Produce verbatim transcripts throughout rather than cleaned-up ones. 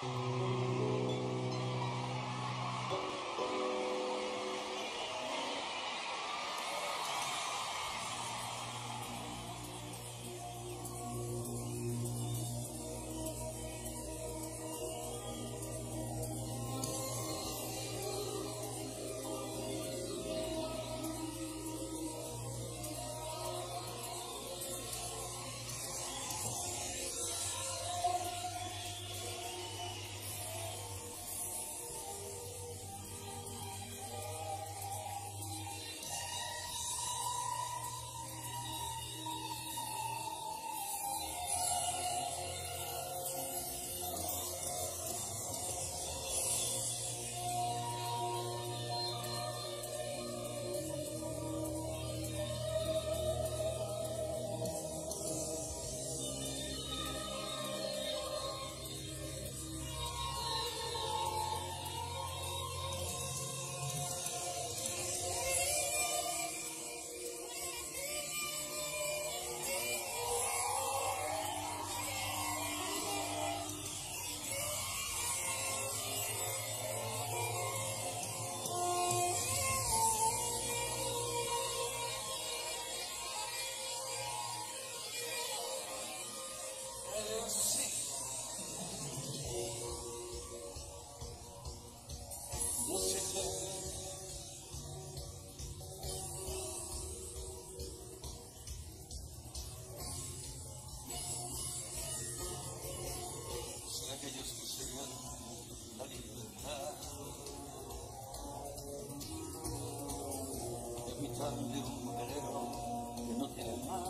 capitán de un velero que no tiene mar.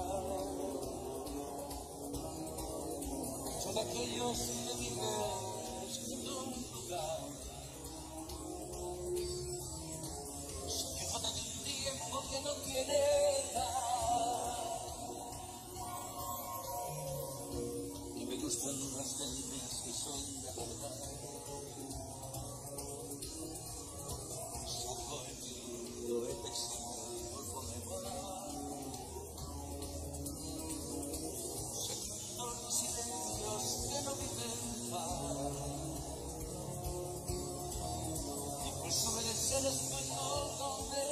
Son aquellos enemigos que no un lugar. Son que faltan un tiempo que no tiene edad. Y me gustan las líneas que son de verdad. Soy el vecino. Los silencios que no viven paz, incluso merecer español donde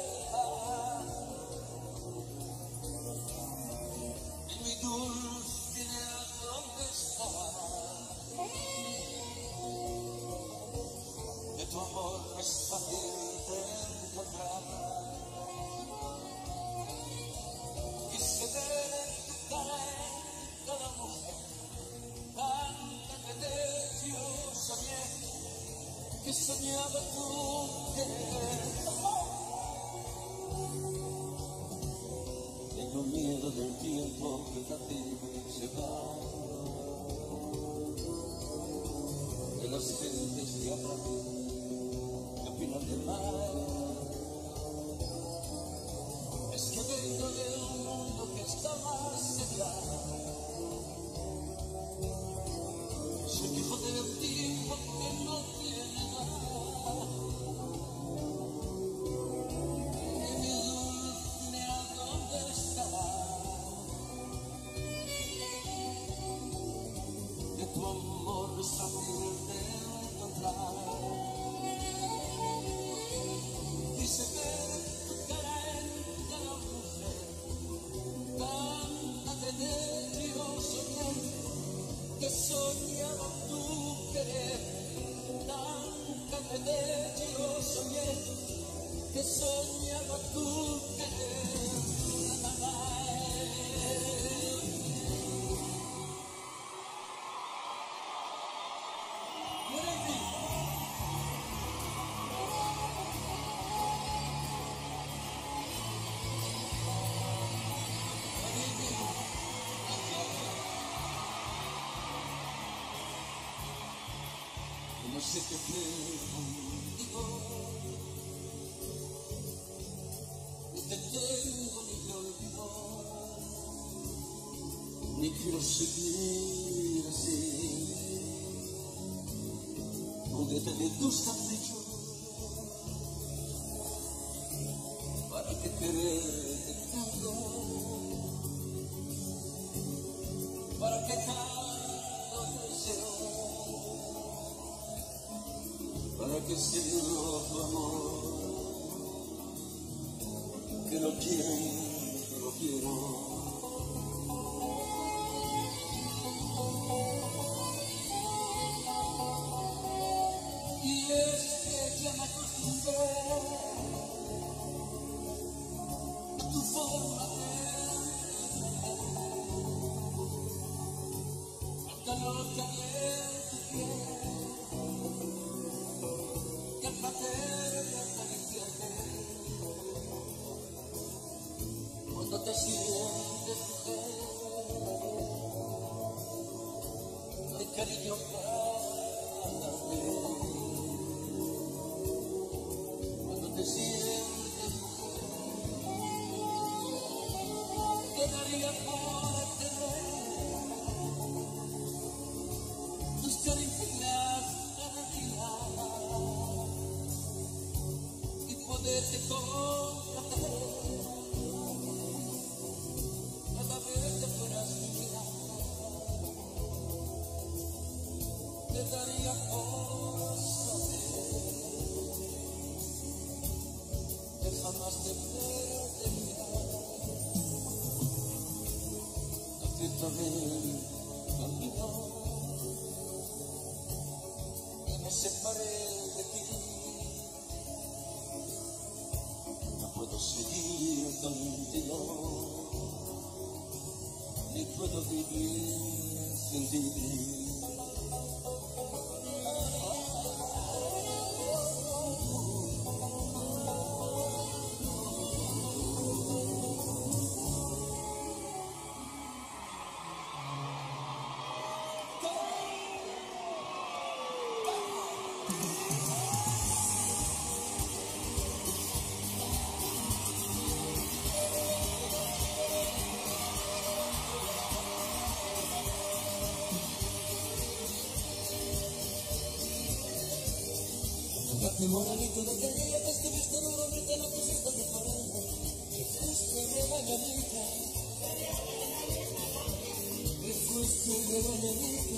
y mi dulcinea donde está, de tu amor es fácil de encontrar. Quise ver en tu cara cada mujer, tanta que yo soñé, que soñaba tu querer. Tengo miedo del tiempo que fácil se va, de las gentes que hablan, que opinan de mal. Es que vengo de un mundo que está más allá. Soy hijo del tiempo que no tiene nada. Y mi dulcinea, ¿dónde estará? De tu amor es fácil de encontrar. Dice ver tu cara en cada mujer, tanta que yo soñé, que soñaba tu querer, tanta que yo soñé, que soñaba tu querer. No sé qué hacer contigo, ni te tengo ni te olvido, ni quiero seguir así, juguete de tus caprichos, para que quererte tanto, para que tanto deseo. que siento tu amor, que lo quiero, que lo quiero. Y es que ya me acostumbré a tu forma de al calor que había en tu piel, que al placer de acariciarte cuando te sientes mujer, de cariño para darte. Te sientes mujer, te daría por tener tus caricias cada día y poderte complacer cada vez que fueras mía. Te daría por saber que jamás te perdería. Acéptame el camino y me separé de ti. No puedo seguir contigo, ni puedo vivir sin ti. Mi moralito de que día te estuviste nuevamente, no pusiste de parar. Que fuiste de mañanita, que fuiste de mañanita.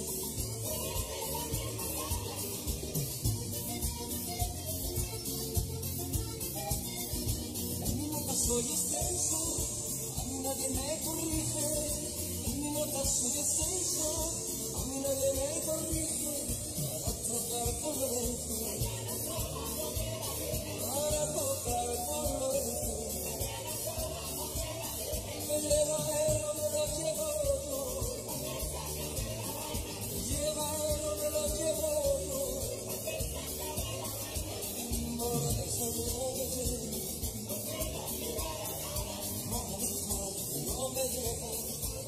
En mi nota soy extenso, a mí nadie me corrige. En mi nota soy extenso, a mí nadie me corrige. Para tocar por dentro, para tocar por dentro, me lleva él o me lo llevo yo, me lleva él o me lo llevo yo, no me dejes, no me dejes, no me dejes, no me dejes.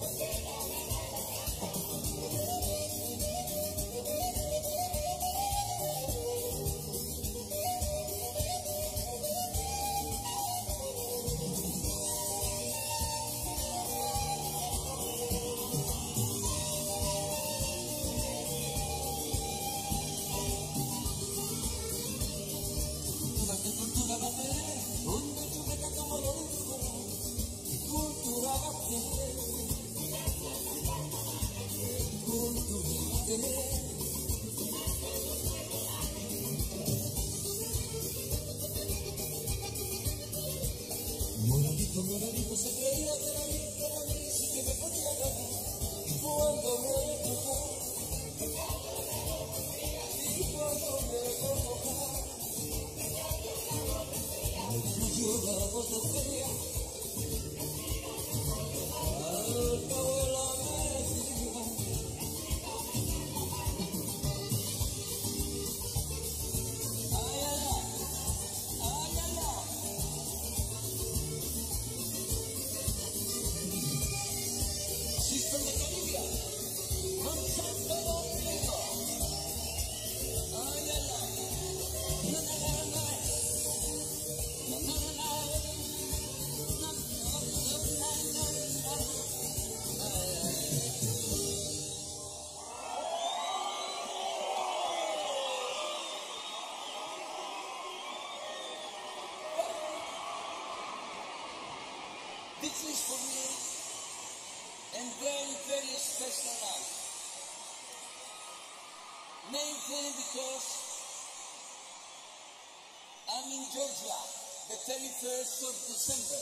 Moradito, moradito, se creía que era mí, que era mí, sí que me podía ganar. Y cuando me tocó, y cuando me tocó, me llevaba de feria, al cabo de la media. Ay, ay, ay, ay, ay. System de Colombia, con Santo Domingo. Ay, ay, ay. Na, na, na, na. Na, na, na, na. Na, na, na, na. Ay, ay. This is for me and very, very special night. Mainly because I'm in Georgia, the thirty-first of December.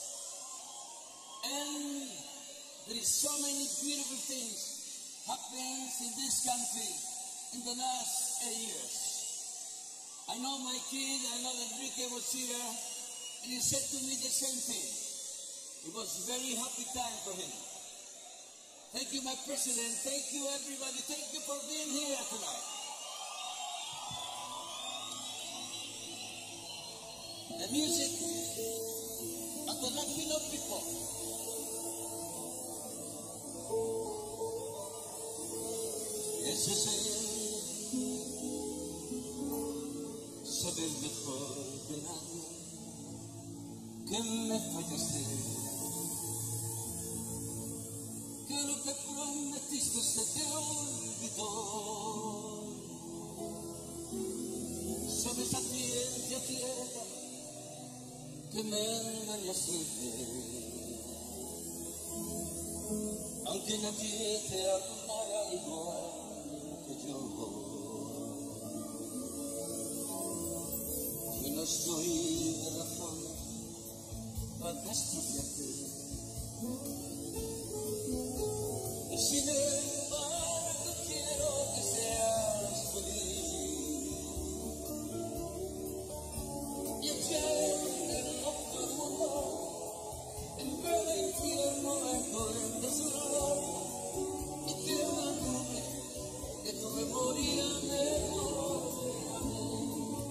And there is so many beautiful things happening in this country in the last eight years. I know my kid, I know that Enrique was here, and he said to me the same thing. It was a very happy time for him. Thank you, my president. Thank you, everybody. Thank you for being here tonight. The music of the Latino people. Ese ser sabe mejor que nadie que me fallaste, que lo que prometiste se te olvidó. Sabes a ciencia cierta que me engañaste, aunque nadie te amara igual que yo. Y no estoy de razón para castigarte, y sin embargo quiero que seas feliz. Y es que en otro mundo, en vez de infierno, encuentras un dolor, y que una nube de tu memoria me borre a mí.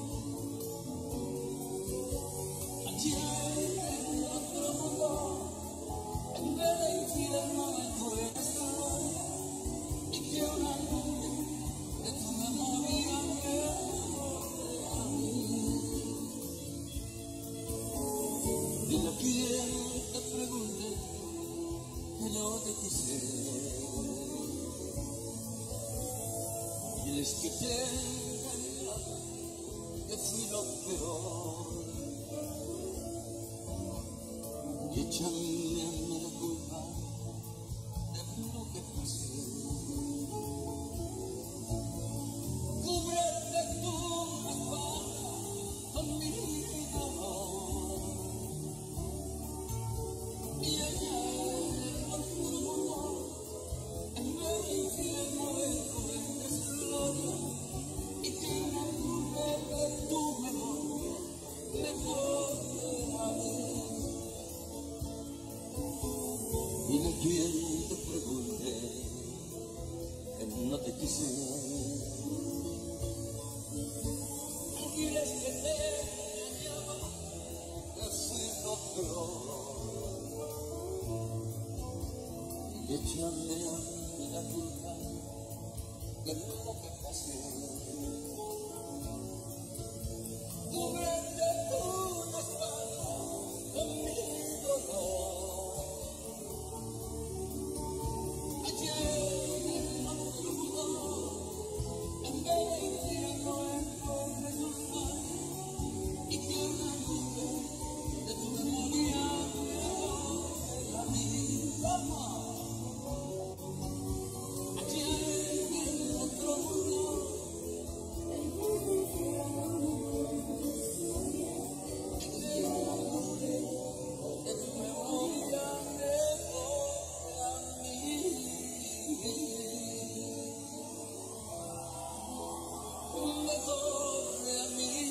Allí en otro mundo, en vez de infierno, encuentras un dolor, y que una nube de tu memoria me borre a mí. Dile a quien te pregunte que no te quise, diles que te engañaba, que fui lo peor, y échame a mí la culpa de lo que pasé. Cúbrete tu espalda con mi dolor, y allá en otro mundo, en el infierno encuentres gloria, y que una nube de tu memoria me borre a mí. Dile a quien te pregunte que no te quise, diles que te engañaba, que fui lo peor, y échame a mí la culpa de lo que pasé. Cúbrete tu espalda con mi dolor, ayer en otro mundo, en vez de infierno encuentres un mar, y que una nube de tu memoria me borre a mí. ¡Vamos! Ayer en otro mundo, y que una nube de tu memoria me borre a mí. Me borre a mí.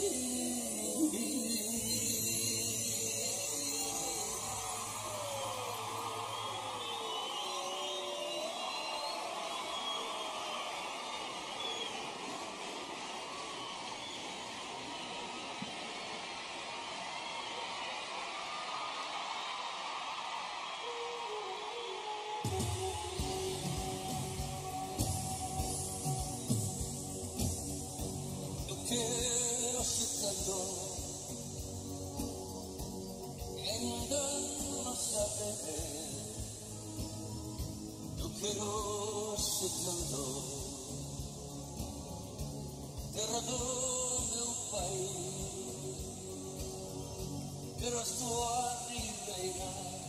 Yo quiero aceptarlo, en no saber. Yo quiero aceptarlo, terrador de un país, pero esto arriba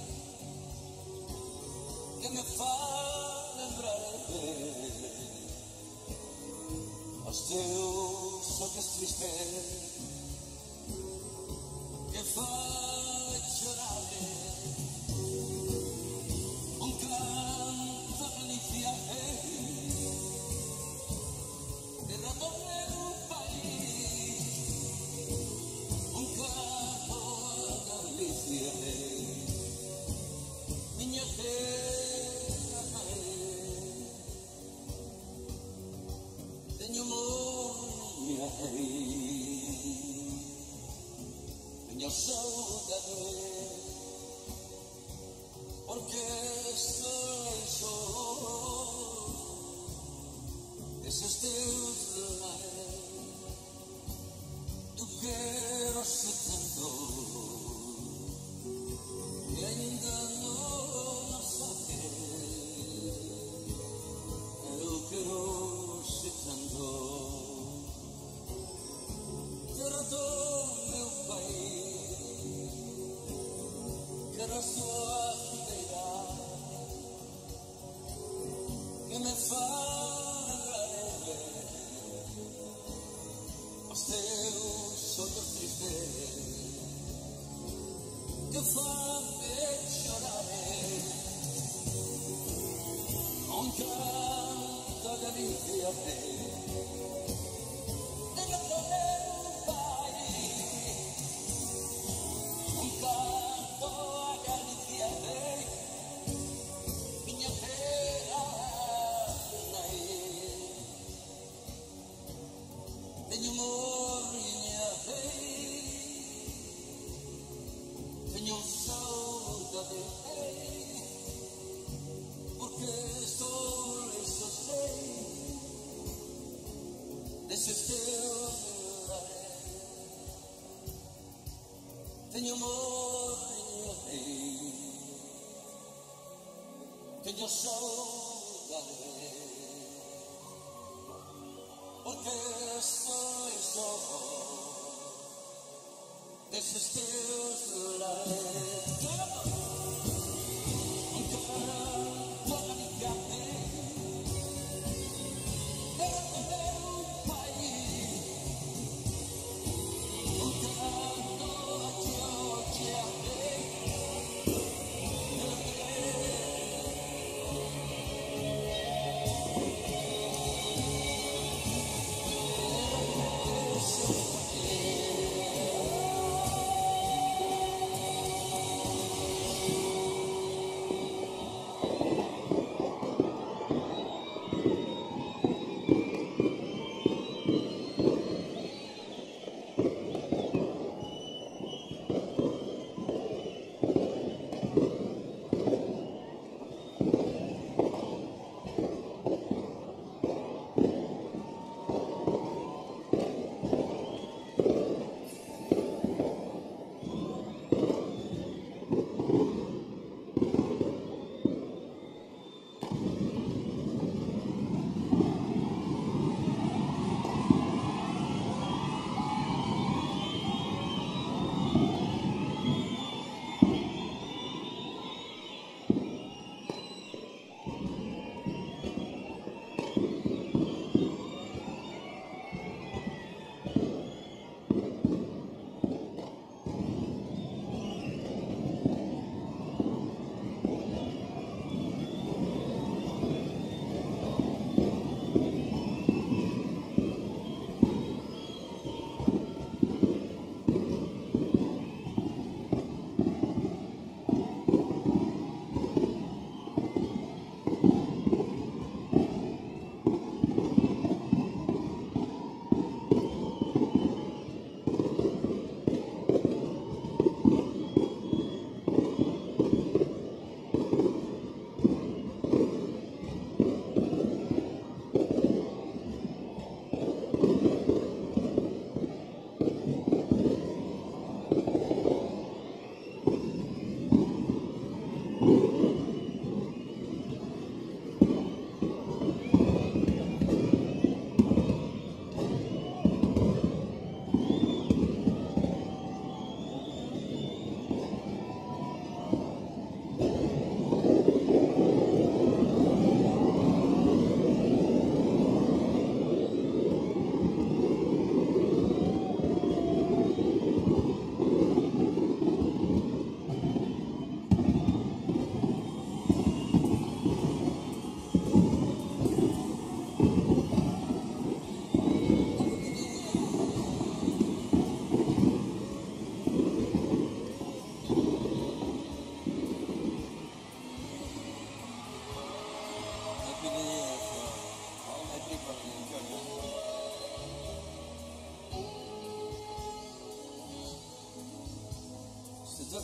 que me fa lembrare os teus olhos tristes che fa llorare un canto all'inizia e radone un paese un canto all'inizia minha terra tenho minha minha saudade porque soy yo esos teus lares tu quero ser tanto e ainda não sabes eu quero ser tanto terra do meu país quero a sua que me fa lembrar os teus olhos tristes que fa-me chorar um canto de alegria de poder um pai um canto de alegria minha terra tenho amor e minha fé tenho saudade porque estou só sei desses teus lares tenho amor e minha fé tenho saudade porque soy yo desses teus lares un canto all'inizia dentro del país un canto a Georgia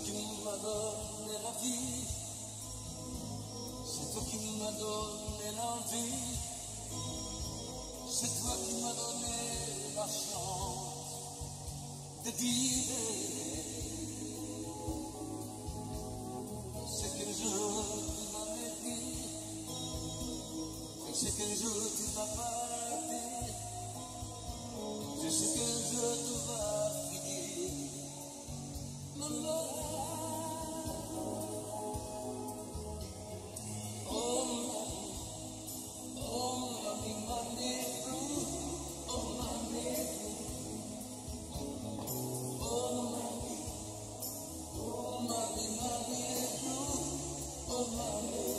qui m'as donné la vie, c'est toi qui m'as donné l'envie, c'est toi qui m'as donné la chance de vivre. C'est qu'un jour tu m'avais dit, et c'est qu'un jour tu vas partir, je sais qu'un jour tu vas finir. Maman, oh mamie, oh mamie, mamie, oh mamie, oh mamie, oh mamie, mamie, oh mamie.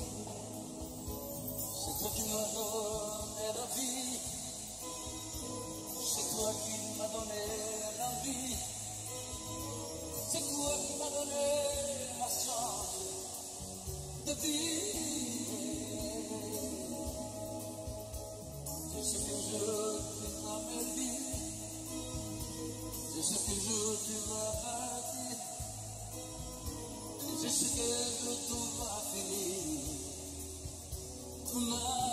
C'est toi qui m'as donné la vie, c'est toi qui m'as donné la vie, c'est toi qui m'as donné la chance de vivre. Je sais qu'un jour tu vas me dire, je sais qu'un jour tu vas partir, je sais qu'un jour tout va finir. Ma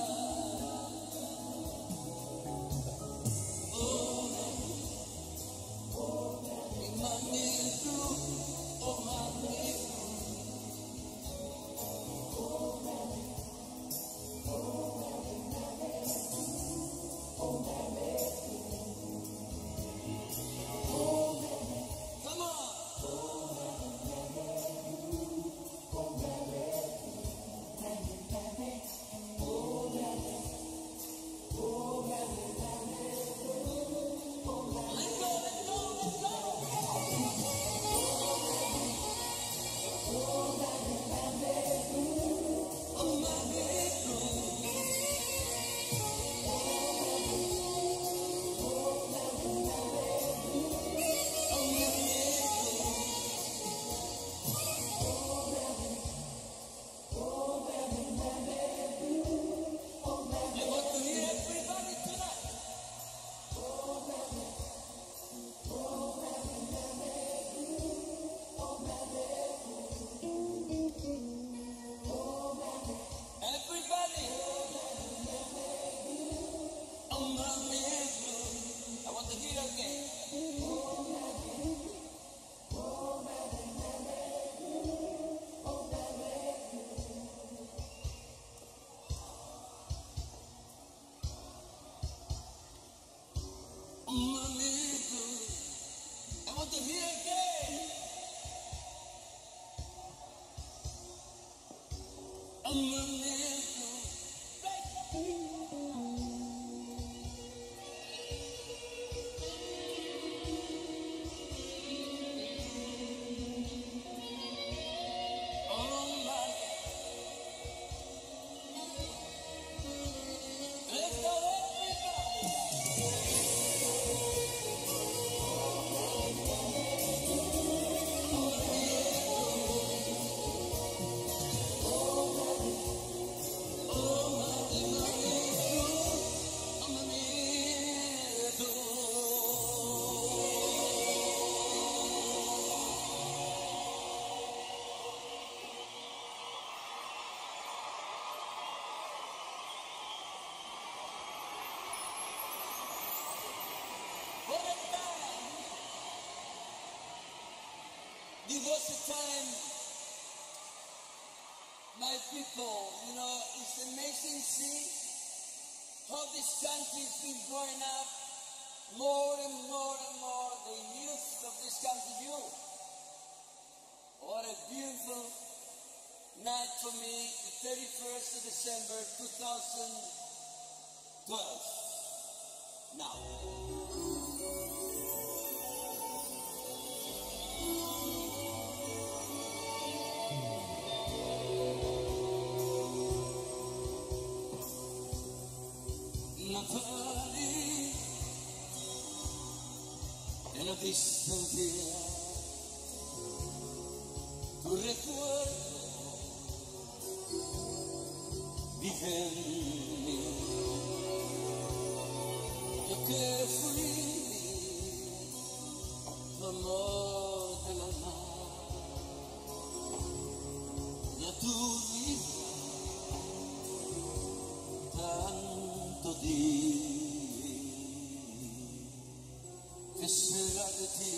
It was a time, my people, you know, it's amazing to see how this country's been growing up. More and more and more the youth of this country do. What a beautiful night for me, the thirty-first of December two thousand twelve. Now. Natali en la distancia tu recuerdo vive en mí. Yo que fui tu amor del alma. tu vida, tanto di que será de ti,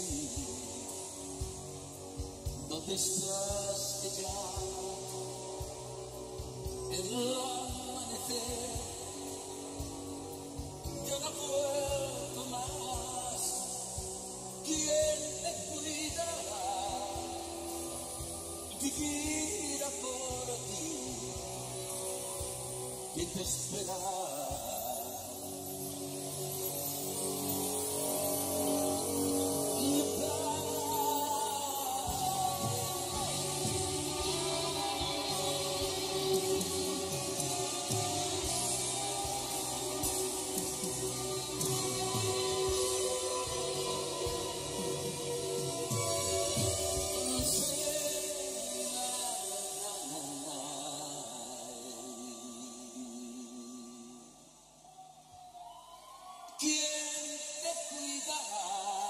¿dónde estás que ya el amanecer yo no puedo más? ¿Quién te cuidará? Vivirá por ti, ¿quién te esperará? ¿Quién te cuidará?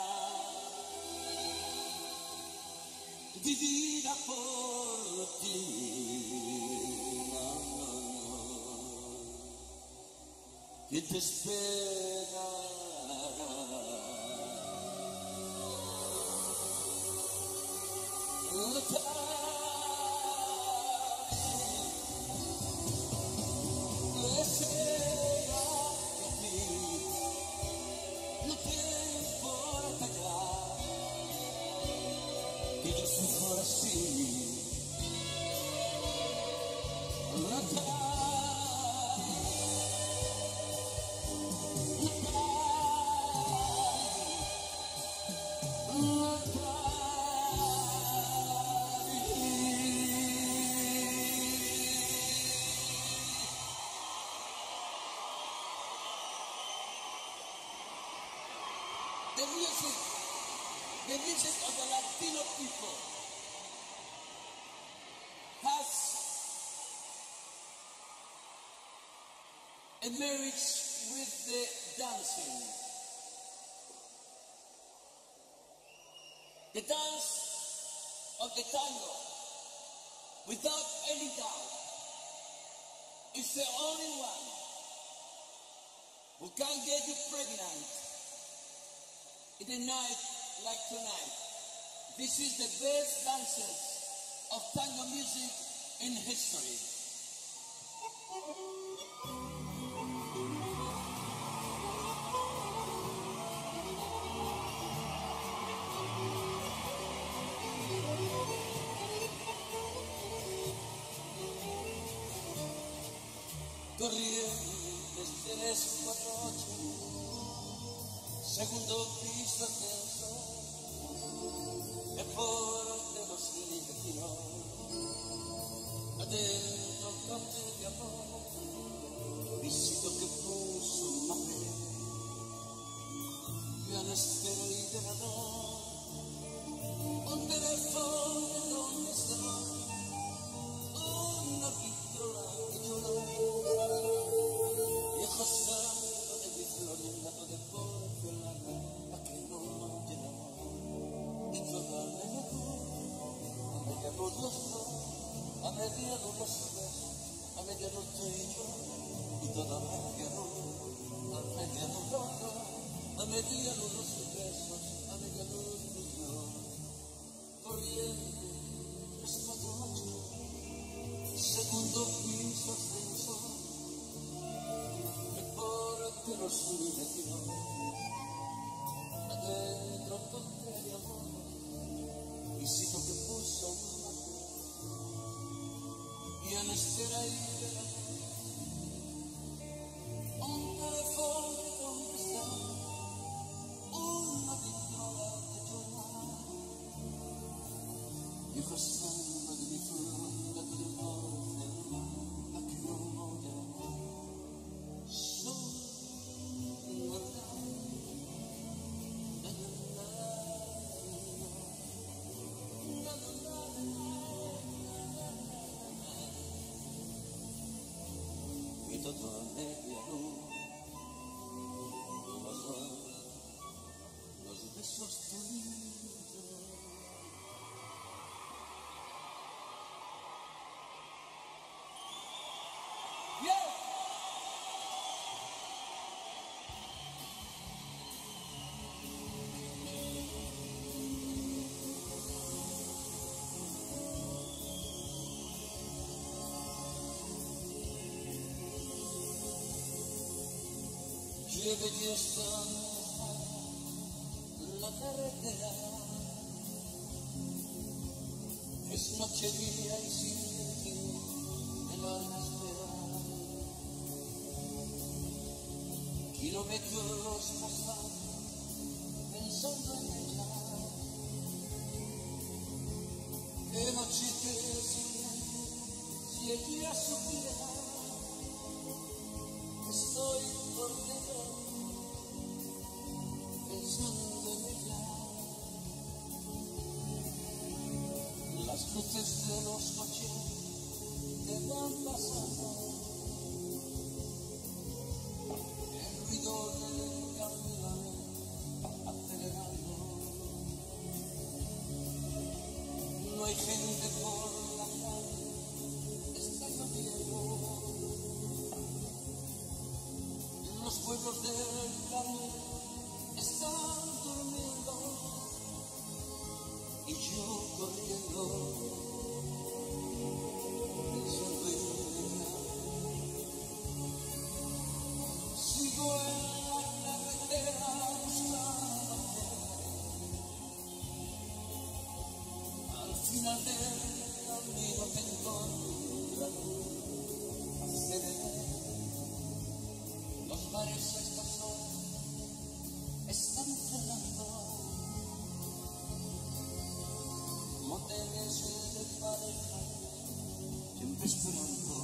Vivirá por ti. No, no, no. ¿Quién te esperará? Que yo sufro así, la The music, the music of the Latino people has a marriage with the dancing. The dance of the tango, without any doubt, is the only one who can get you pregnant in a night like tonight. This is the best dancers of tango music in history. Corrientes tres cuatro ocho, segundo piso ascenso, mejor de los niños, adentro campo de amor, visito que puso un papel, y a la espera liberador, un teléfono de donde está, una pistola que lloró, viejo santo de mi flor y el lato de porcelana, a que no llegamos, y llorarme de tú, a media luz los dos, a media luz los besos, a media luz tú y yo, y toda media luz, a media luz los dos, a media luz los besos, a media luz tú y yo, corriente, tres cuatro ocho, segundo piso ascensor, mejor que los niños, adentro ponte de amor, visito que puso un papel, y a la espera liberador, un teléfono de donde está, una pistola que llorar, viejo santo de mi flor, gato de porcelana, a que no llamo, soy verdad, na, na, na, na, na, na, na, na, na. qué belleza la carretera, es noche, día y sin fin el alma espera. Kilómetros pasan pensando en ella, qué noche, qué silencio, si ella supiera. Estoy por dentro pensando en ella. Las luces de los coches te van pasando, el ruido del camión acelerando. No hay gente por la calle, está lloviendo. Los pueblos del camino están durmiendo y yo corriendo pensando en ella. Sigo en la carretera buscándote, al final del camino te encontraré. Los bares a estas horas están cerrando, moteles de pareja siempre esperando.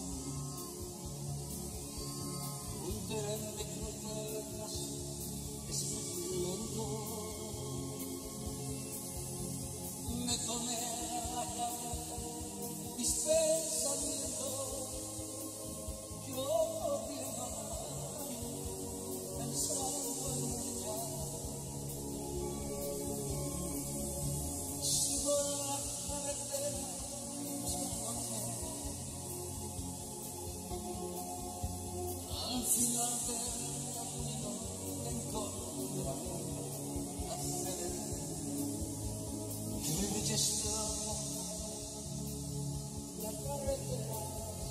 Un tren de cruceras es muy lento, me tomé la cabeza mis pensamientos, yo vivo pensando en ella. Sigo la carretera buscándote, al final del camino te encontraré. Aceleré, qué belleza la carretera,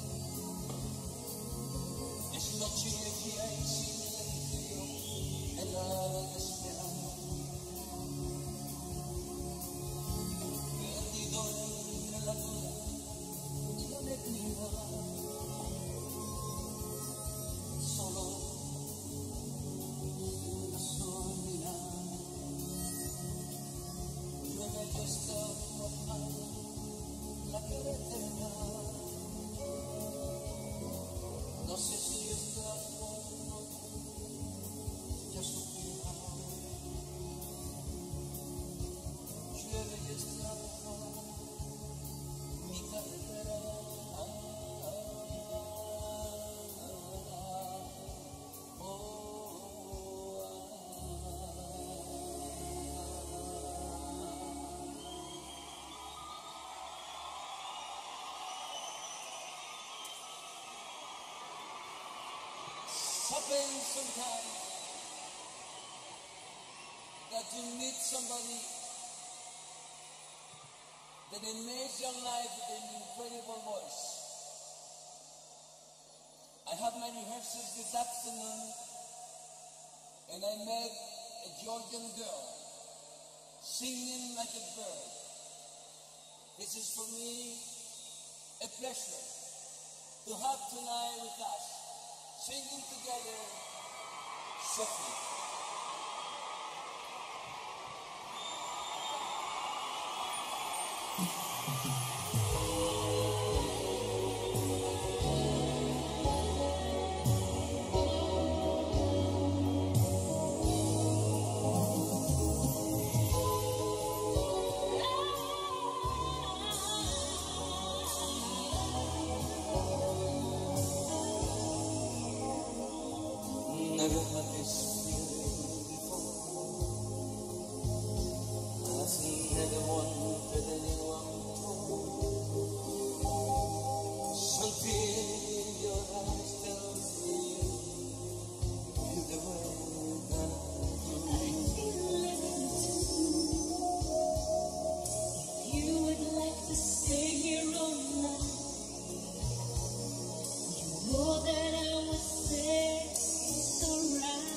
es noche y día y silencio en la espera. Perdido entre la duda y la alegría, solo la soledad. Llueve y está mojada la carretera, no sé si estás muerto, ya supiera. Llueve y está mojada mi carretera. Happens sometimes that you meet somebody that they make your life with an incredible voice. I have my rehearsals this afternoon and I met a Georgian girl singing like a bird. This is for me a pleasure to have tonight with us, singing together, Sophie. Never had this feeling before. I've never wanted anyone to. Something in your eyes tells me you're the way that I feel living too. If you would like to stay here all night, you know that I would say it's alright.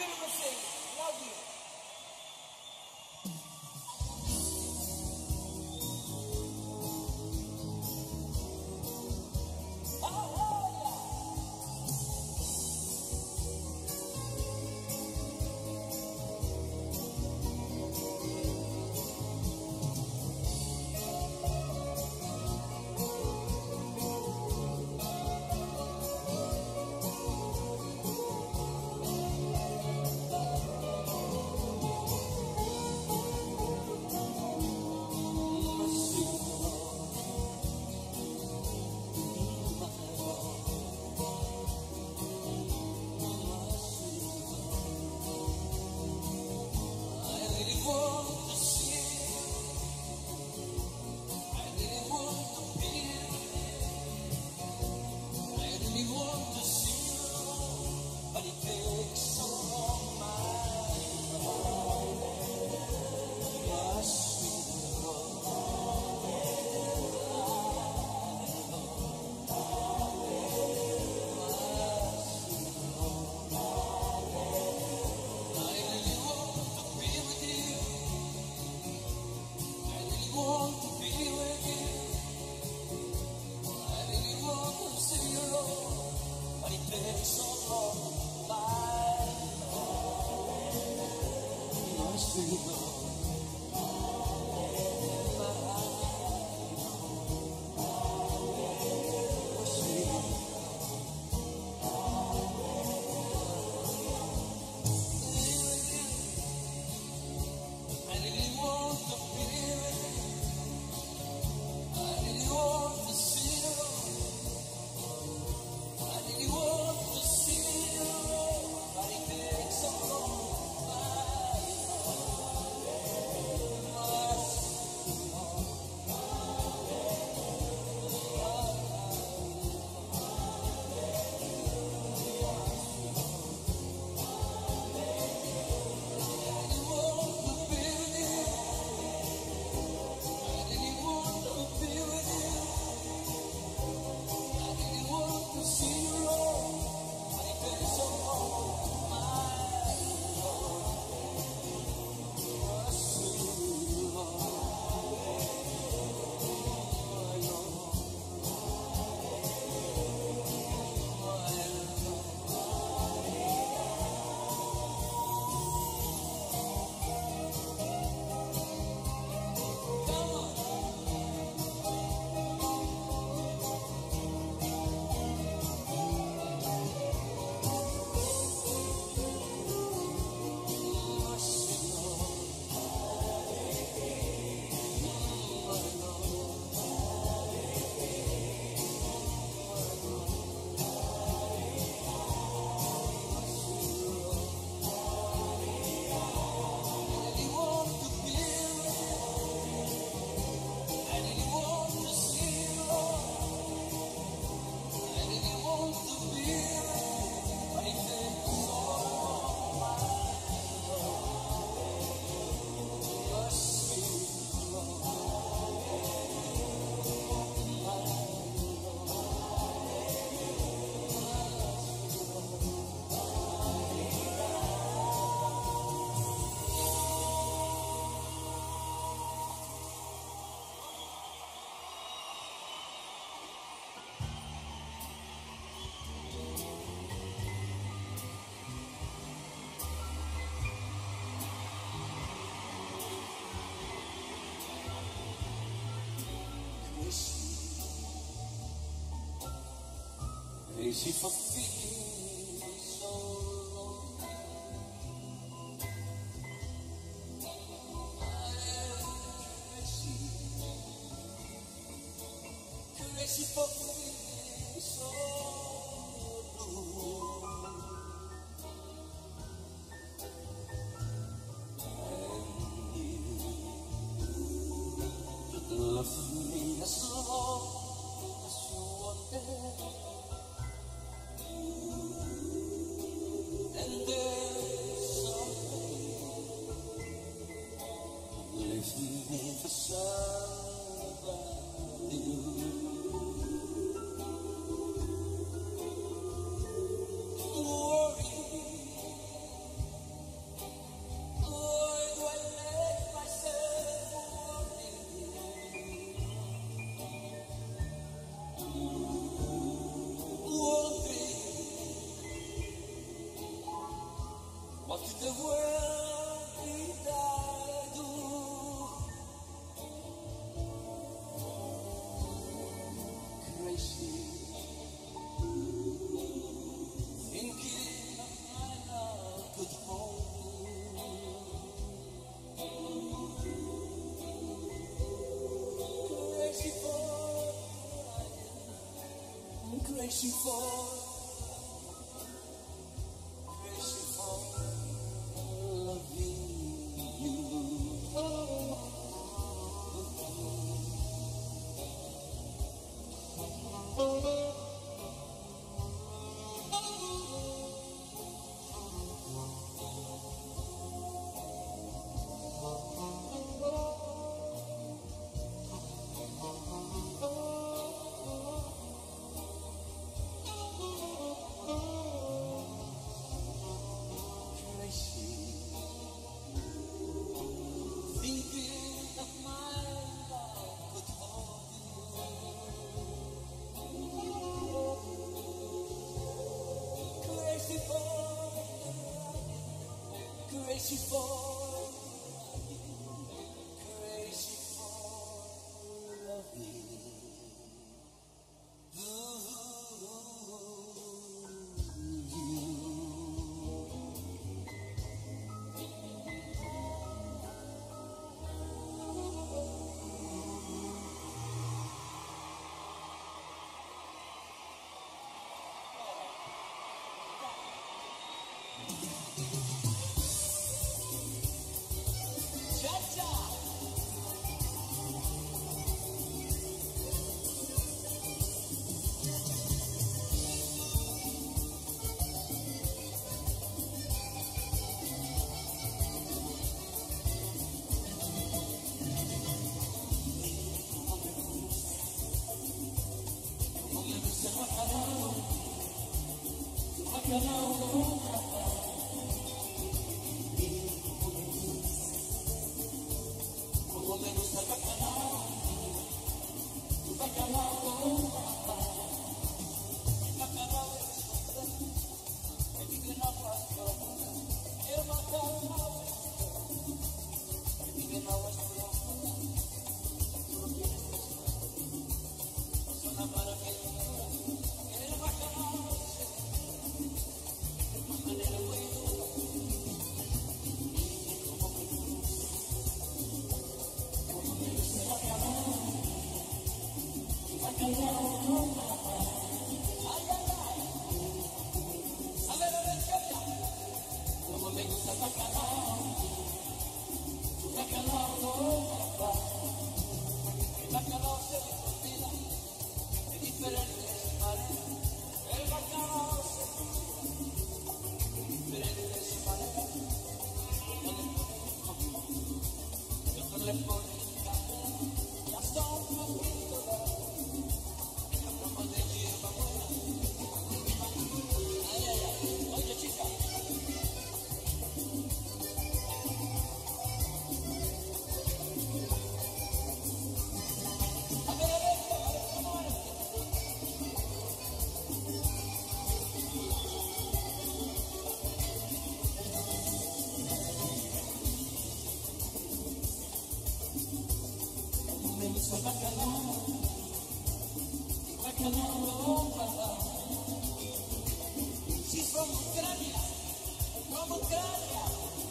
beautiful thing. Love you. Crazy for feeling so lonely. I'm crazy, crazy for feeling so blue. And you could love me as long as you wanted. And there's something leaving me for somebody new. Don't worry, the world without you. Crazy, thinking of my love could hold you. Crazy for, crazy for. Crazy for, crazy for loving She's from Ucrania, from Ucrania.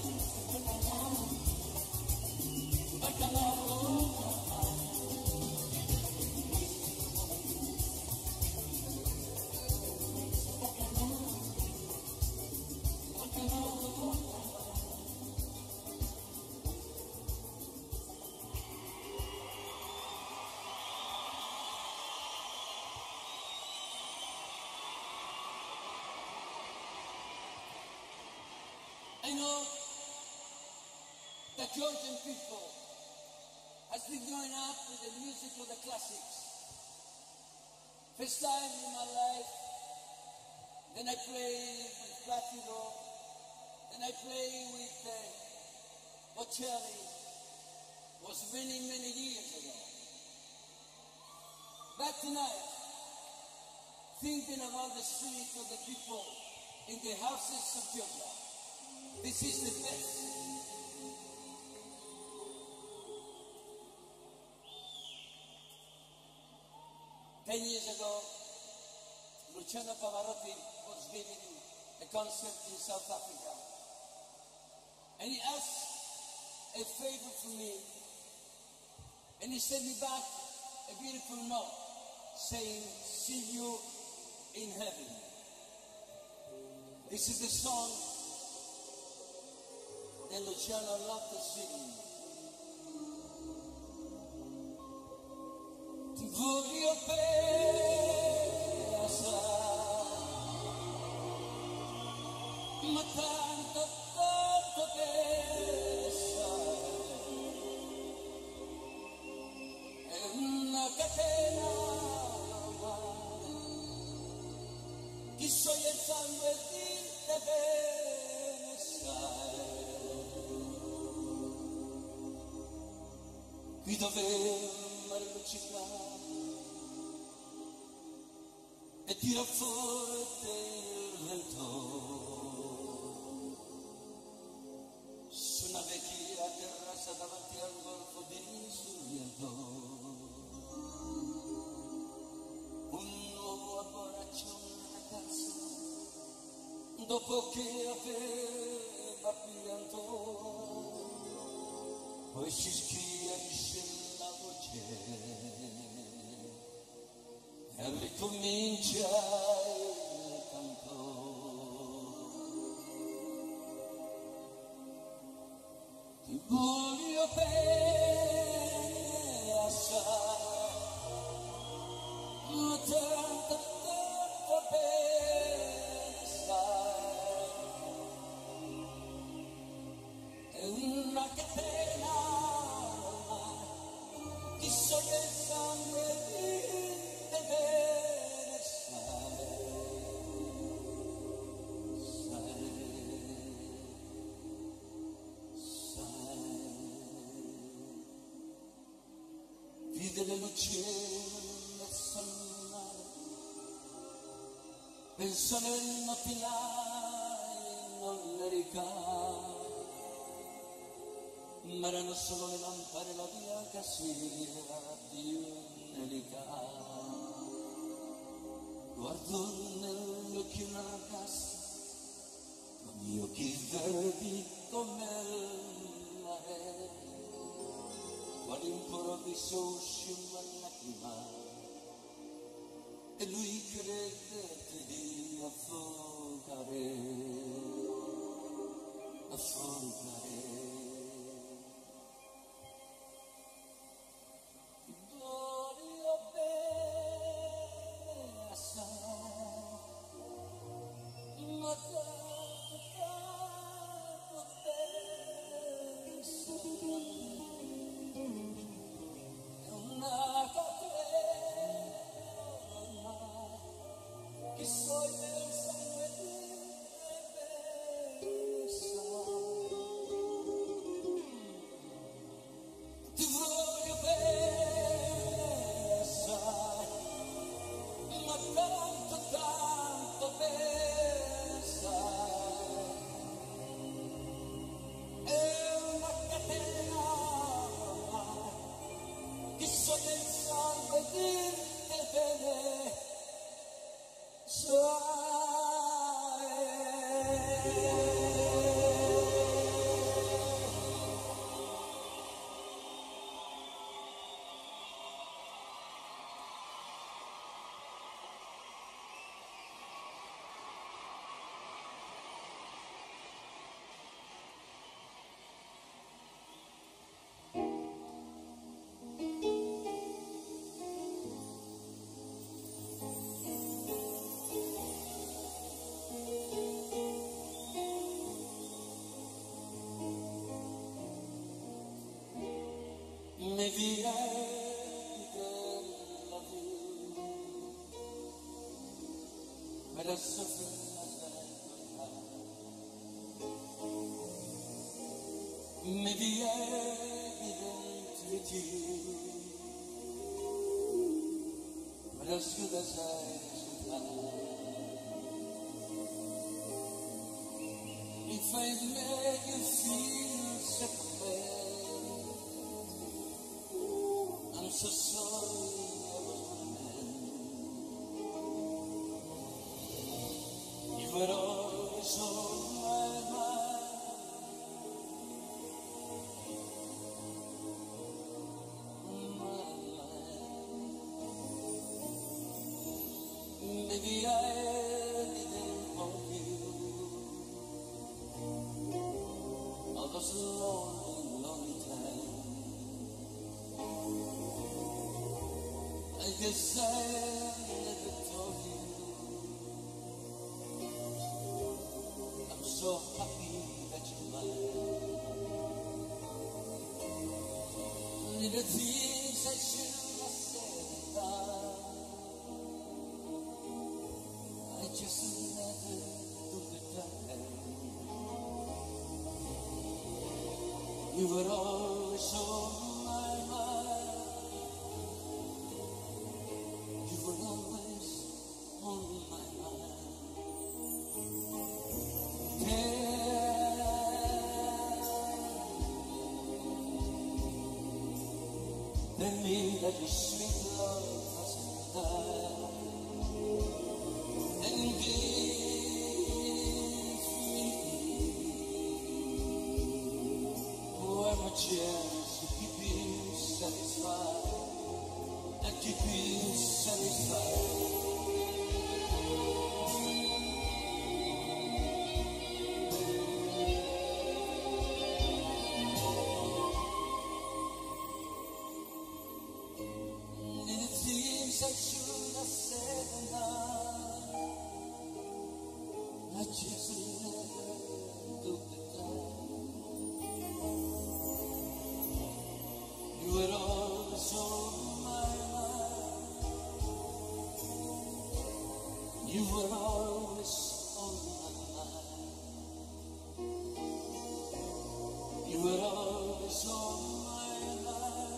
I know the Georgian people has been growing up with the music of the classics. First time in my life, then I play with Placido, then I play with uh, Bocelli. Was many, many years ago. But tonight, thinking about the spirit of the people in the houses of Georgia, This is the best. Ten years ago, Luciano Pavarotti was giving a concert in South Africa. And he asked a favor from me. And he sent me back a beautiful note saying, see you in heaven. This is the song that Luciano loved to sing. Ti voglio pensare, ma tanto, tanto pensare, è una catena, chi soglia il sangue di te pensare, qui dove mare luccica e tira forte il vento su una vecchia terrazza davanti al golfo di Sorrento. Un nuovo abbraccia un ragazzo dopo che aveva pianto, poi si schiarisce la voce e ricomincia il canto. Ti voglio bene assai, ma tanto, tanto bene sai, è una catena che soglia il sangue di te bene sai, sai, sai. Vide le lucine sonare, pensa nel mattinaio non le ricade, ma erano solo le lampade, la bianca sera di un'elica. Guardo negli occhi una ragazza, con gli occhi verdi come il mare, all'improvviso uscì una lacrima e lui credette di affogare, affogare. Ti voglio bene assai, ma tanto, tanto bene sai, è una catena che soglia il sangue di te sai. Ti voglio bene sai, ma tanto, tanto bene sai, è una catena che soglia il sangue di te bene sai. Maybe I didn't love you, but I suffered as I could have. Maybe I didn't treat you, but as good as I should have. If faith make you feel second best. I'm so sorry I was one man. You were always on my mind, my mind. Maybe I didn't want you. I was a lonely, lonely time. I guess I never told you. I'm so happy that you're mine. And the things I should have said and done, I just never took the time. You were always on my mind. You were always on my mind. Tell, tell me that your sweet love hasn't died. And give me one more chance to keep you satisfied. And keep you satisfied. I should have said and done, I just never took the time. You were always on my mind. You were always on my mind. You were always on my mind.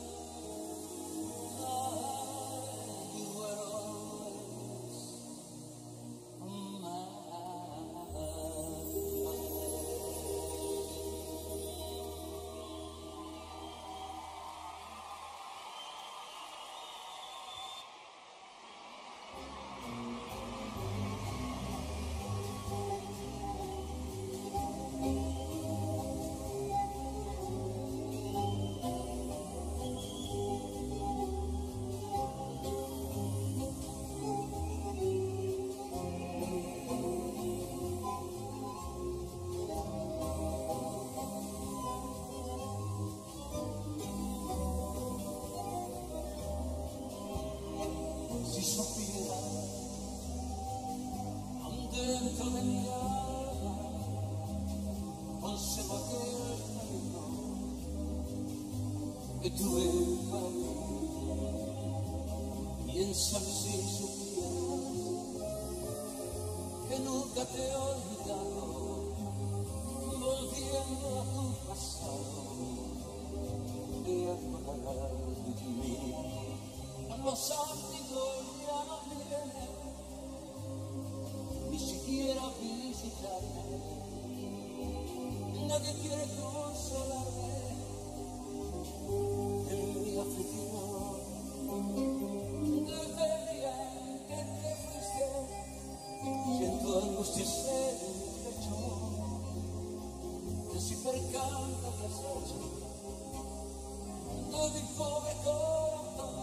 Si supiera dentro de mi alma conservo aquel cariño que tuve para ti. Piensa que si supieras que nunca te he olvidado, volviendo a tu pasado te acordarás de mí. Los amigos ya no vienen, ni siquiera visitarme. Nadie quiere consolarme en mi aflicción. Desde el día que te fuiste, siento angustias en mi pecho, que si percanta que has hecho de mi pobre corazón.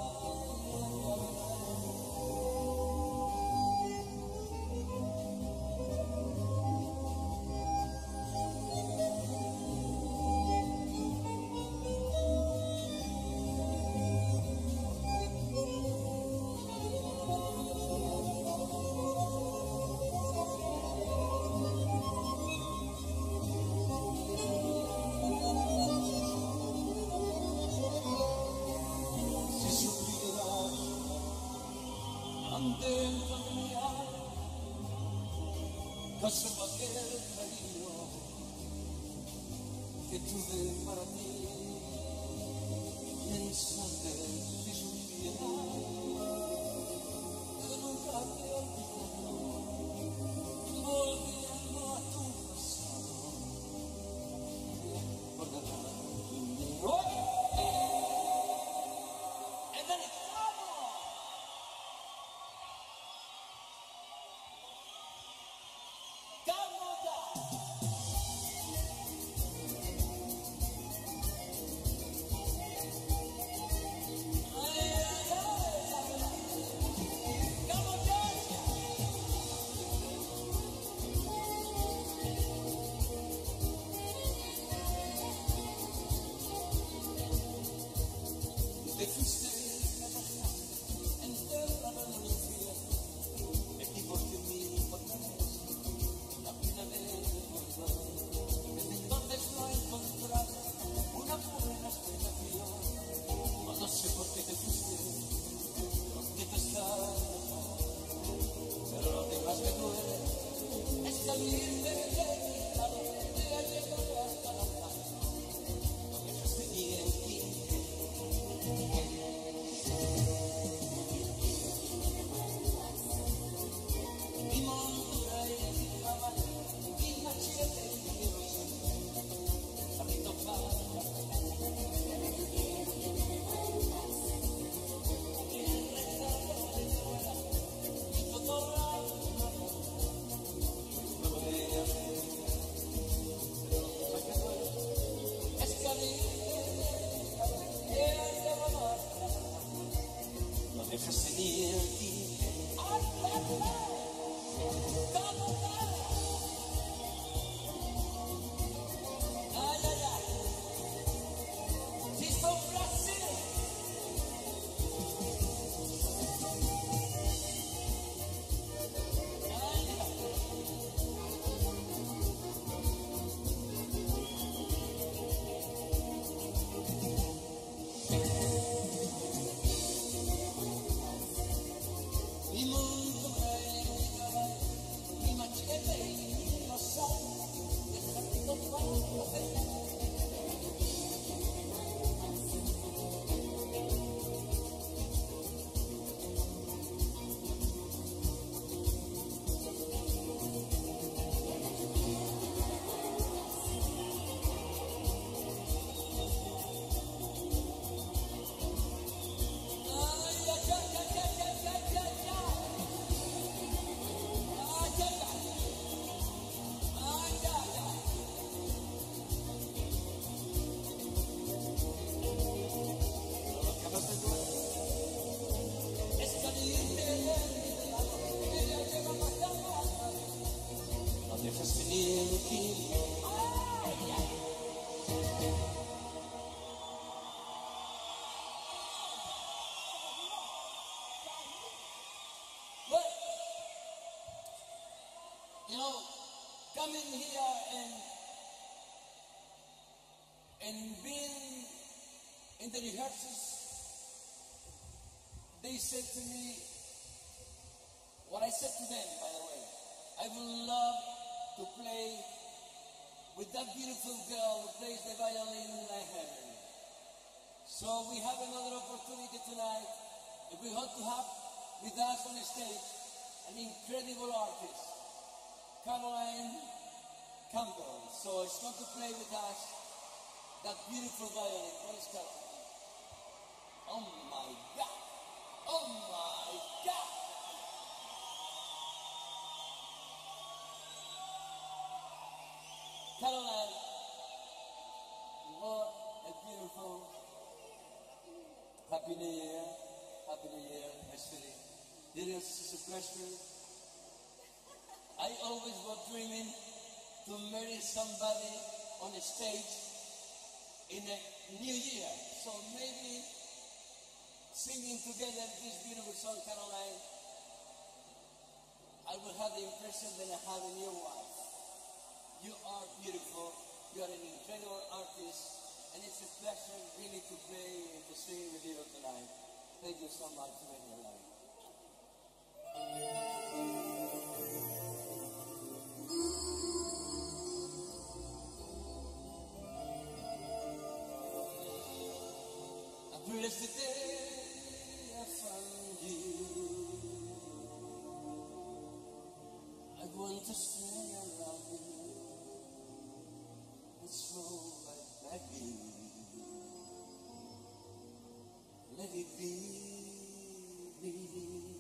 Dentro de mi alma conservo aquel cariño que tuve para ti. Piensa si supiera que nunca te he olvidado, volviendo a tu pasado You know, coming here and and being in the rehearsals, they said to me, what I said to them, by the way, I would love to play with that beautiful girl who plays the violin in my hand. So we have another opportunity tonight. If we hope to have with us on the stage an incredible artist, Caroline Campbell. So she's going to play with us that beautiful violin. What is that? Oh my God! Oh my God! Caroline, what a beautiful Happy New Year, Happy New Year, my sweetie. It is a pleasure. I always was dreaming to marry somebody on a stage in a new year. So maybe singing together this beautiful song, Caroline, I will have the impression that I have a new wife. You are beautiful, you are an incredible artist, and it's a pleasure really to play and to sing with you tonight. Thank you so much for making me life. I bless the day I found you. I want to say I love you. So I beg you, let it be, be.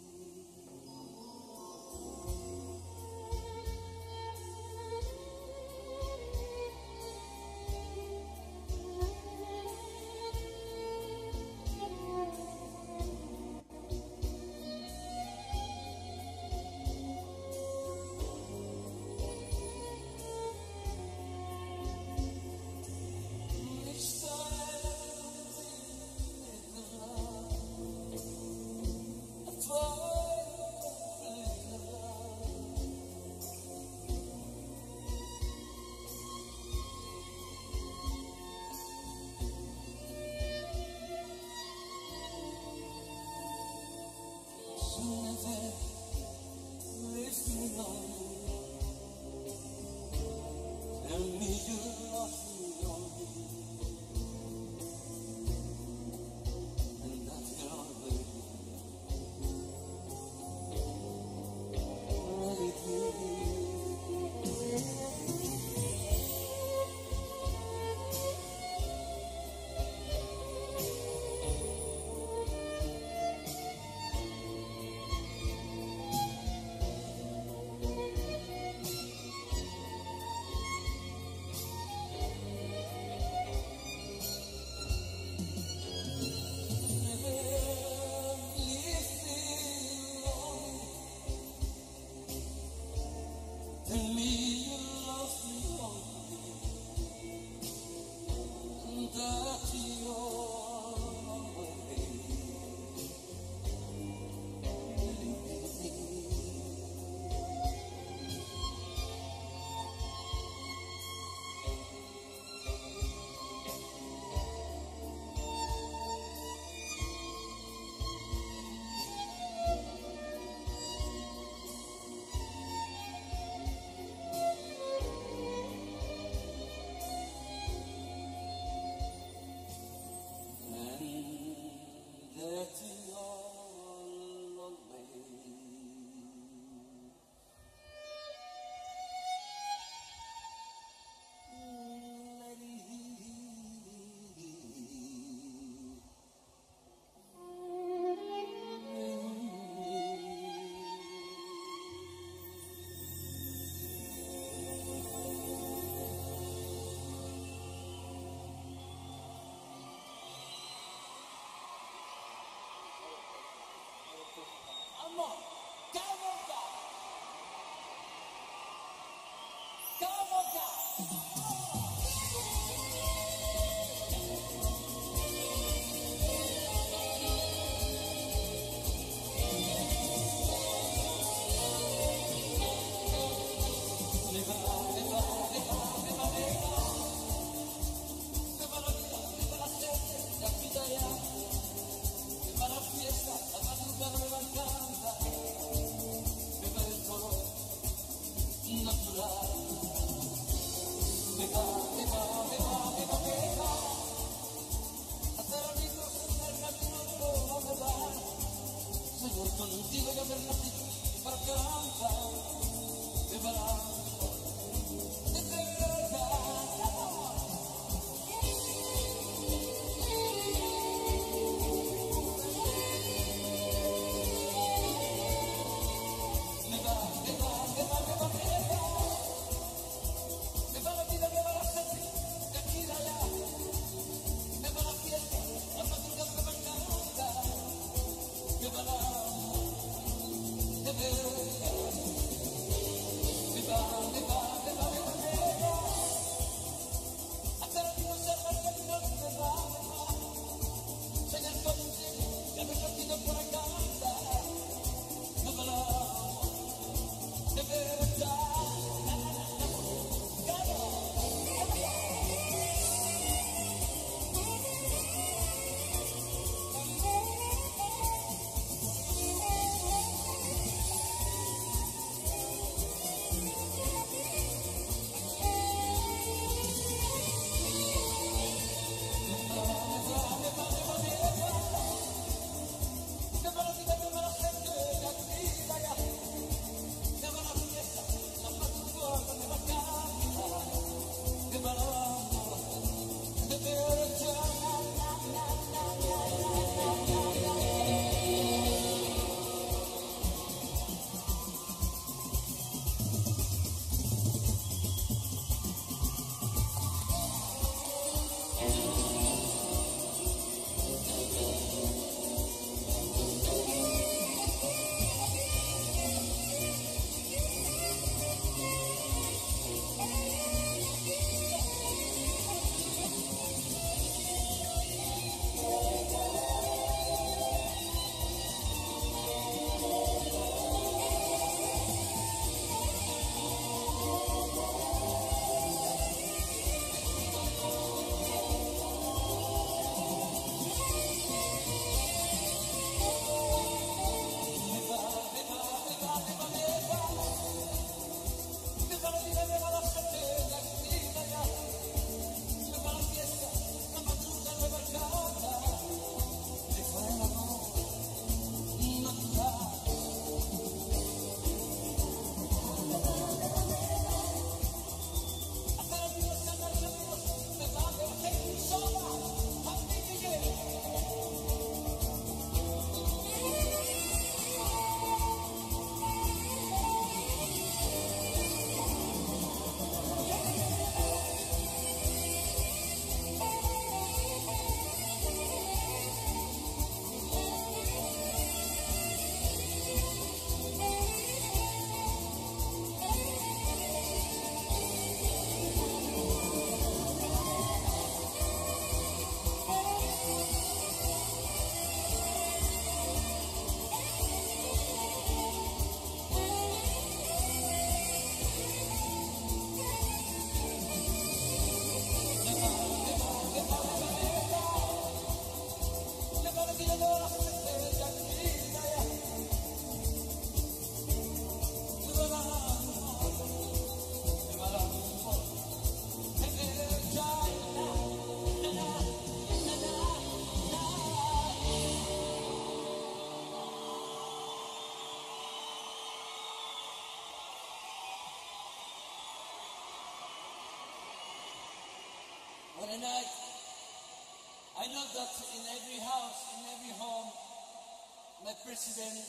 And I, I know that in every house, in every home, my president,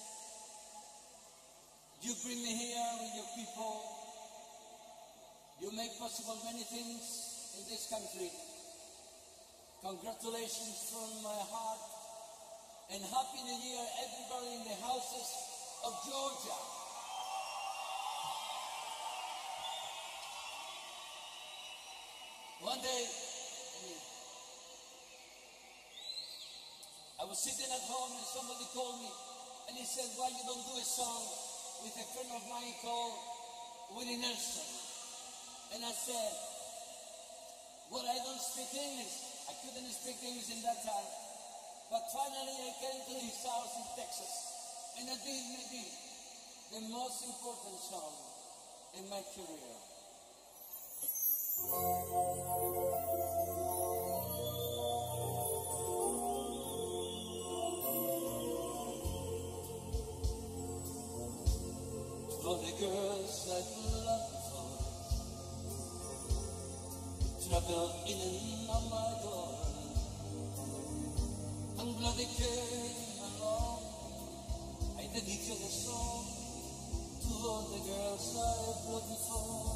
you bring me here with your people. You make possible many things in this country. Congratulations from my heart. And Happy New Year, everybody in the houses of Georgia. One day, I was sitting at home and somebody called me and he said, why you don't do a song with a friend of mine called Willie Nelson? And I said, well, I don't speak English. I couldn't speak English in that time. But finally I came to his house in Texas and I did maybe the most important song in my career. For the girls I've loved before, trouble in and on my door, I'm glad they came along. I dedicate a song to all the girls I've loved before,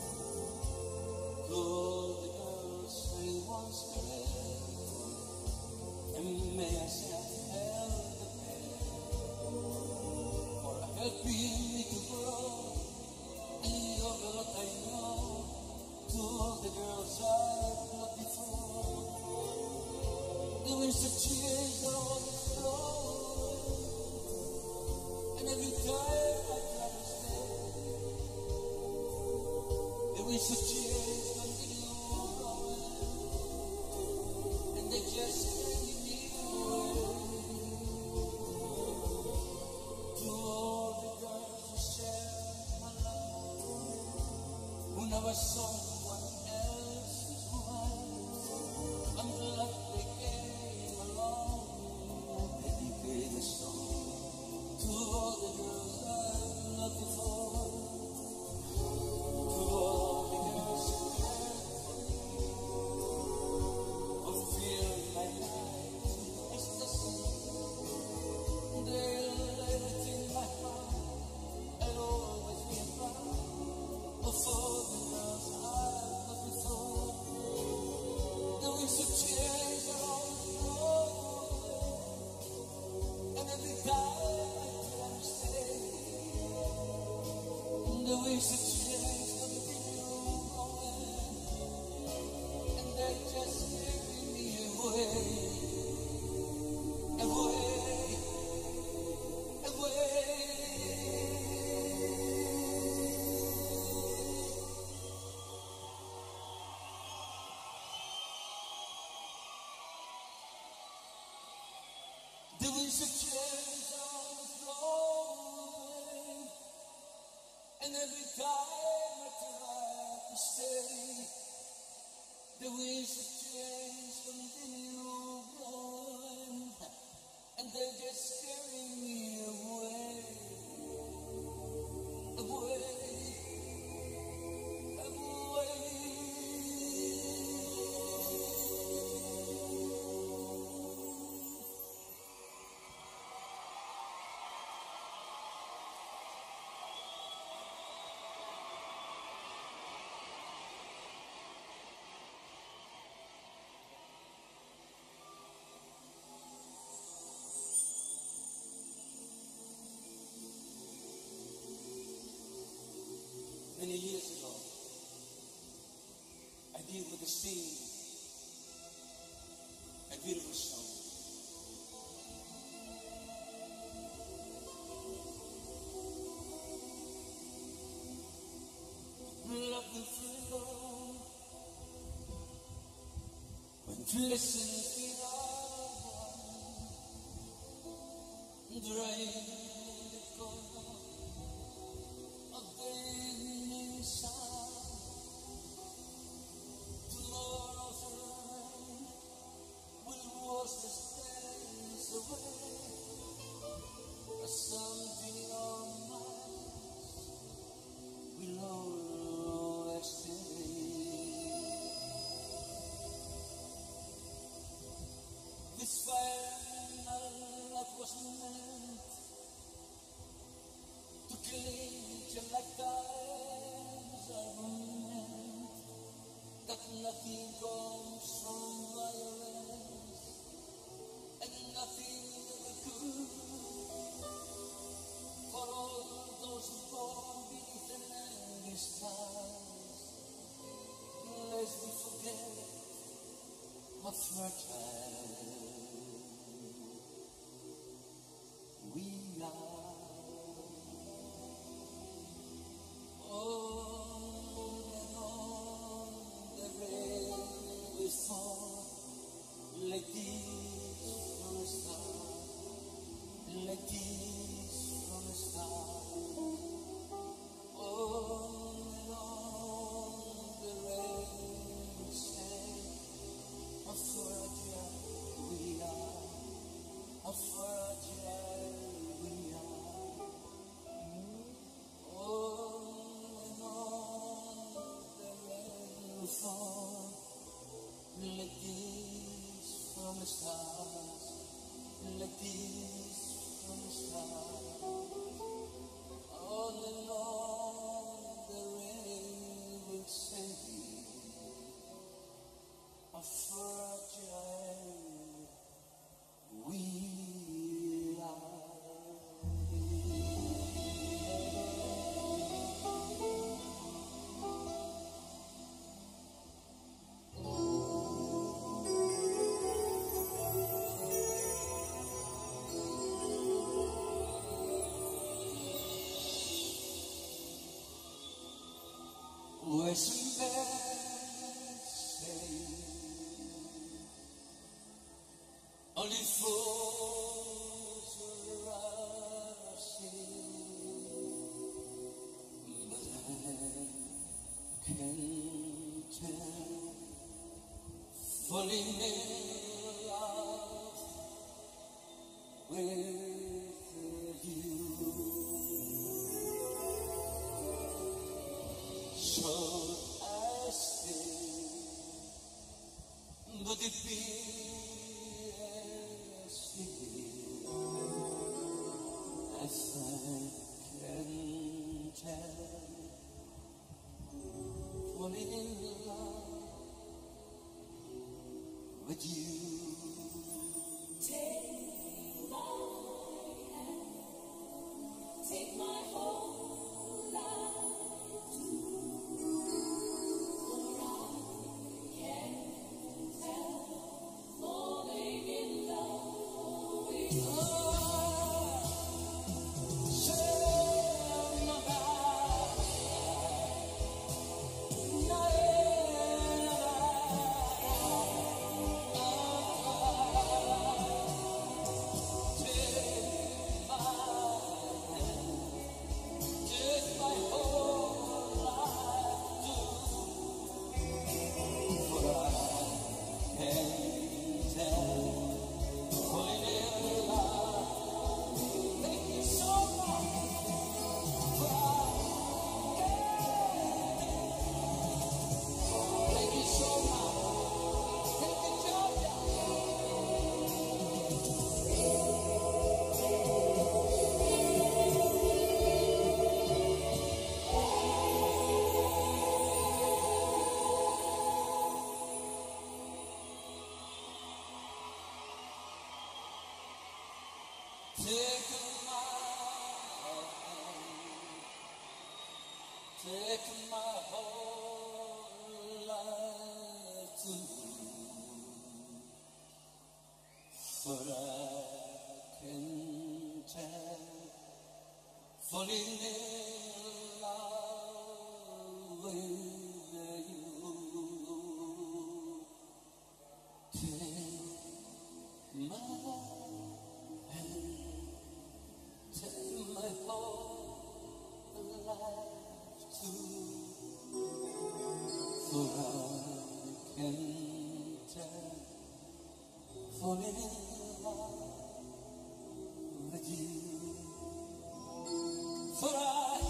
to all the girls I once caressed, and may I say I held the pen for helping me to grow, and all the lot I know, to all the girls I've loved before. The winds of tears are always flowing, and every time I try to stay, the winds of tears continue blowing, and they just carry me away. To all the girls who share my love, who never saw someone else's wife, I'm glad they came along. I dedicate a song to all the girls I've loved before, to all the girls who cared for me, who filled my life with ecstasy. They'll let it in my heart, I'll always be proud of all the girls I've loved before. The winds of tears are always blowing, and every time I try to stay, the winds of tears continue blowing, and they just carry me away, away, away. The winds of change are blowing, and every time I try to stay, the winds of change continue blowing, and they just carry me away, away, away. Many years ago, I did with the sing a beautiful song. Love will flow when blessings feel one, the rain, the cold of the evening sun. Tomorrow's rain will wash the stains away. Something in our minds will always stay. This final love was meant to cling you like diamonds are meant, that nothing comes from violence and nothing ever could. For all those born beneath an angry stars, lest we forget how fragile we are. On and on the rain will fall like this from a star, like this from a star. On and on the rain will say how fragile we are, how fragile we are. On and on the rain will fall like this from the stars, like this from the stars. On and on the rain will say how fragile we are. Where some birds say only fools rush in, but I can tell, falling in love with you. Should I stay, but it be still, as I can tell, falling in love with you. Take my hand, take my whole life too. Take my whole life too, for I can tell, falling in love with you. Take my hand, take my whole life. For I can tell, falling in love with you. For I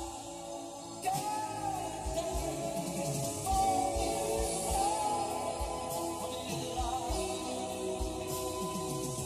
can tell, falling in love, falling in love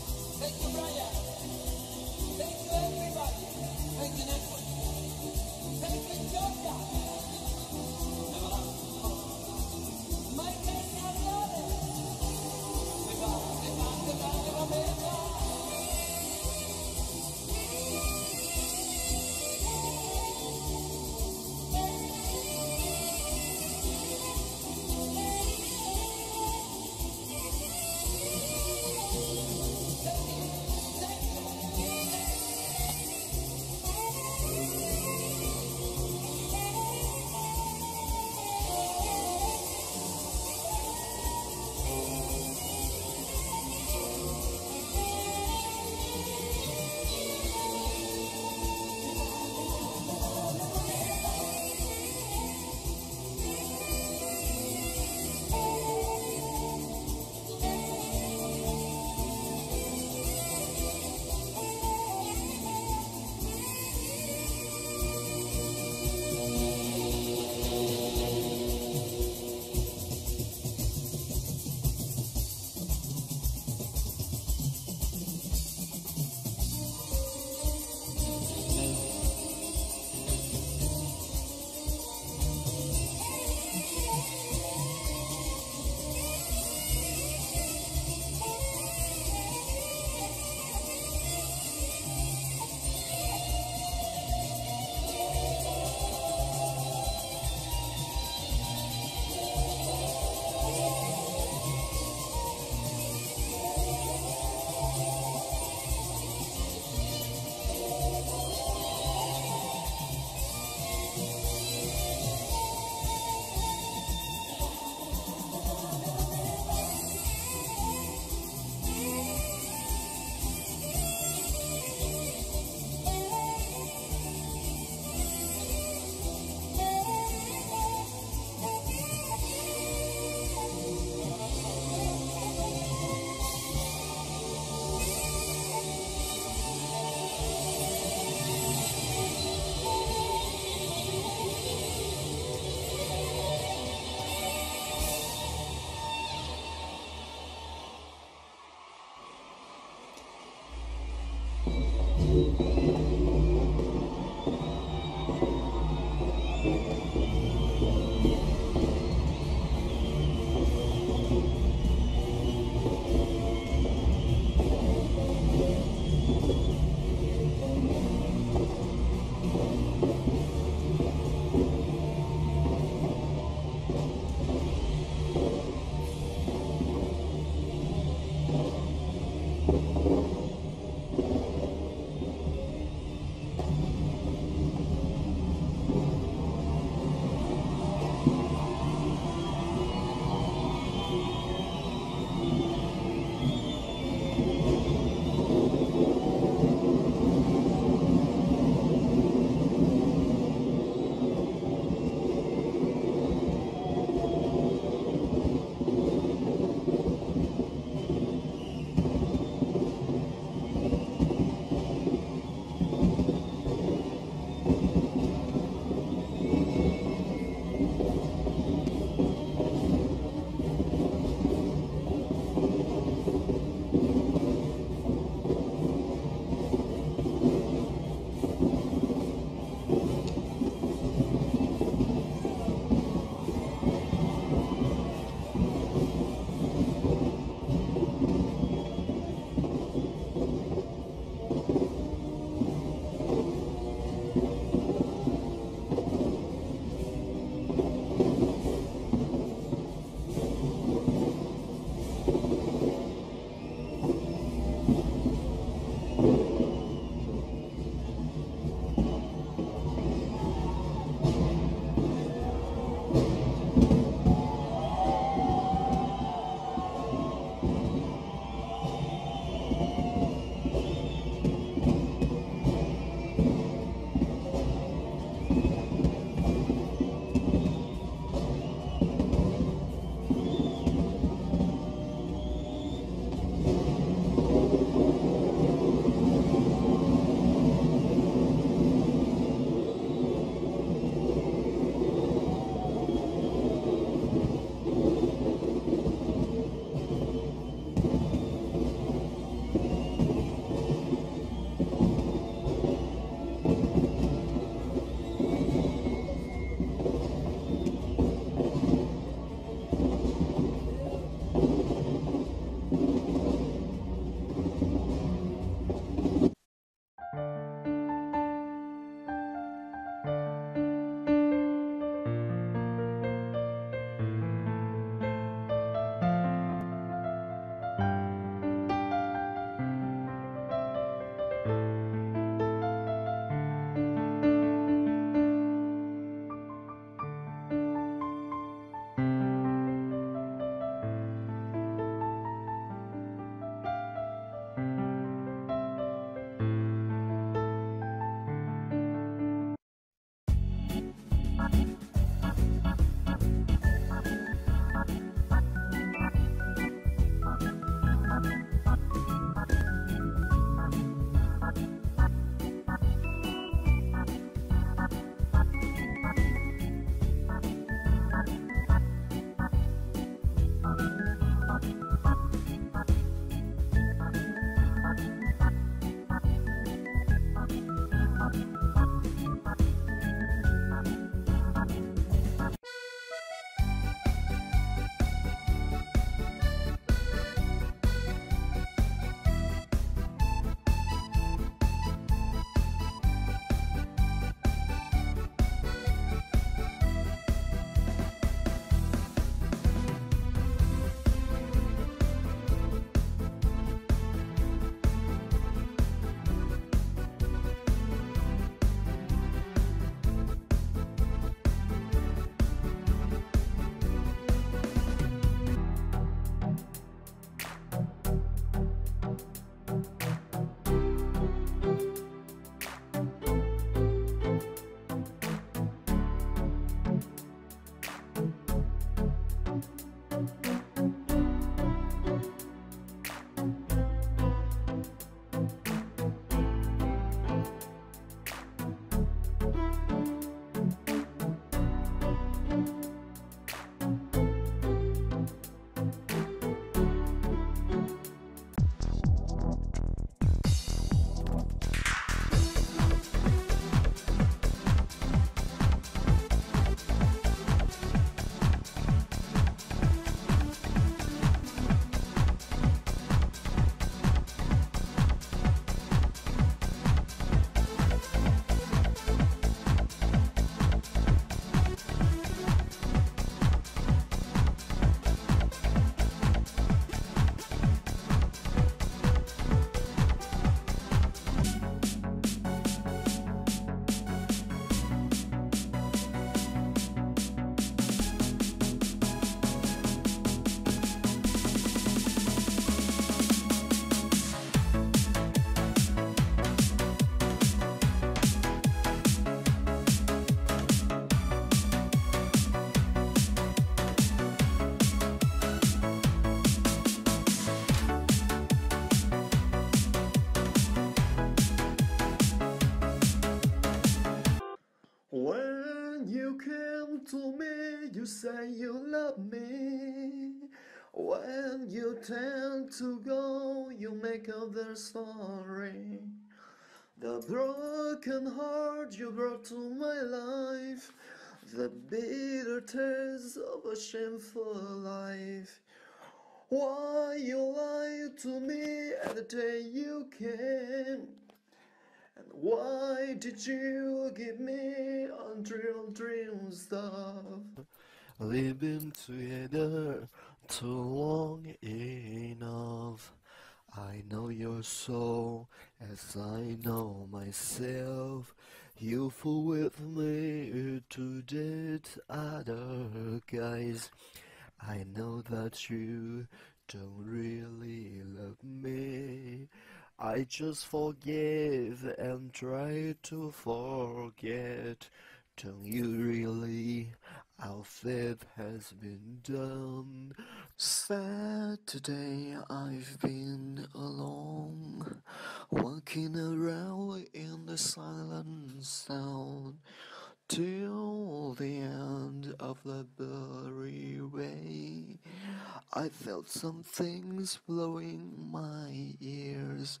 When you came to me, you say you love me. When you tend to go, you make others sorry. The broken heart you brought to my life, the bitter taste of a shameful life. Why you lied to me at the day you came? And why did you give me unreal dream stuff? We've been together too long enough. I know your soul as I know myself. You fool with me to date other guys. I know that you don't really love me. I just forgive and try to forget. Don't you really? Our faith has been done. Saturday I've been alone, walking around in the silent sound, till the end of the blurry way. I felt some things blowing my ears.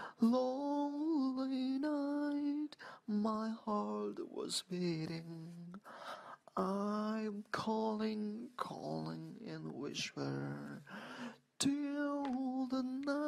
Lonely night, my heart was beating. I'm calling, calling in whisper till the night.